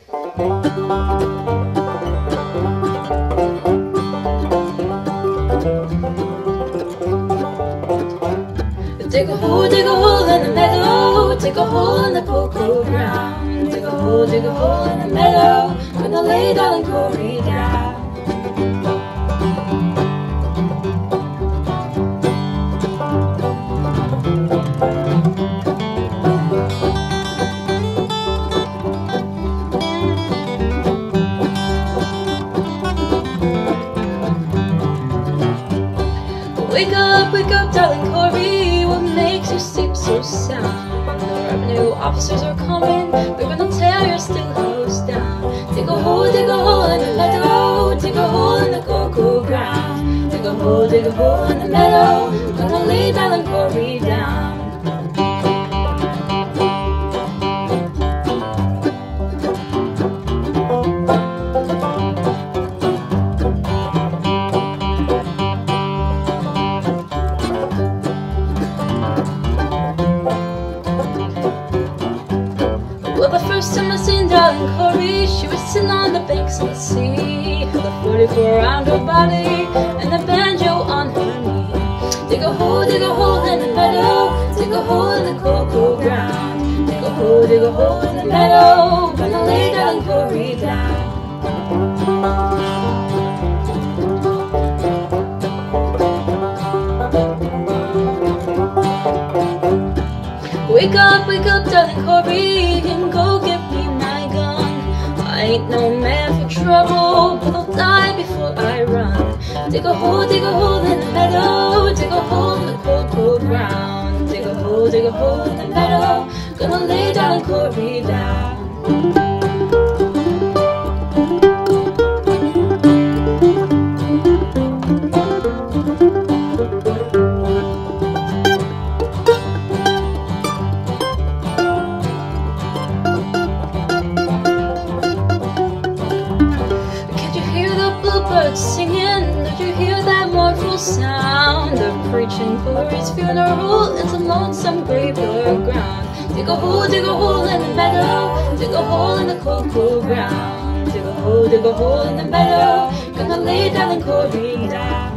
Dig a hole in the meadow, dig a hole in the cocoa ground. Dig a hole in the meadow, gonna lay Darlin Corey down. Wake up, Darlin Corey, what makes you sleep so sound? The revenue officers are coming, they're gonna tear your still house down. Dig a hole in the meadow, dig a hole in the cocoa ground. Dig a hole in the meadow, gonna lay Darlin Corey down. Darlin Corey, she was sitting on the banks of the sea, had a 44 around her body and a banjo on her knee. Dig a hole in the meadow, dig a hole in the cocoa ground. Dig a hole in the meadow, gonna lay Darlin Corey down. Wake up, Darlin Corey, and go get me my gun. I ain't no man for trouble, but I'll die before I run. Dig a hole in the meadow, dig a hole in the cocoa ground. Dig a hole in the meadow, gonna lay Darlin Corey down. Singing, did you hear that mournful sound? They're preaching Corey's funeral, it's a lonesome graveyard ground. Dig a hole in the meadow, dig a hole in the cocoa ground. Dig a hole in the meadow, gonna lay Darlin Corey down.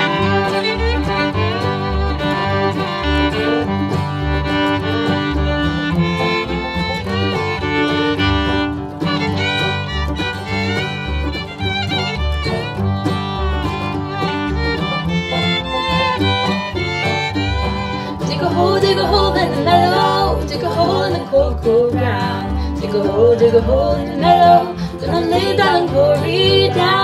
Dig a hole in the meadow, dig a hole in the cocoa ground. Dig a hole in the meadow, gonna lay Darlin Corey down.